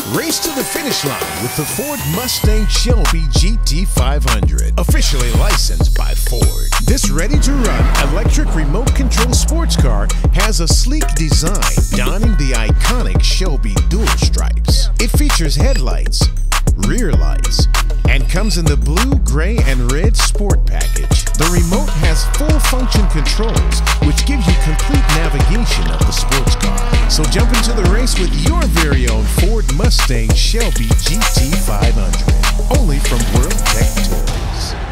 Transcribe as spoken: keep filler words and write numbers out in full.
Race to the finish line with the Ford Mustang Shelby G T five hundred, officially licensed by Ford. This ready-to-run electric remote control sports car has a sleek design, donning the iconic Shelby dual stripes. It features headlights, rear lights, and comes in the blue, gray, and red sport package. The remote has full function controls, which gives you complete navigation of the sports car. So jump into the race with your very own Ford Mustang Shelby G T five hundred, only from World Tech Toys.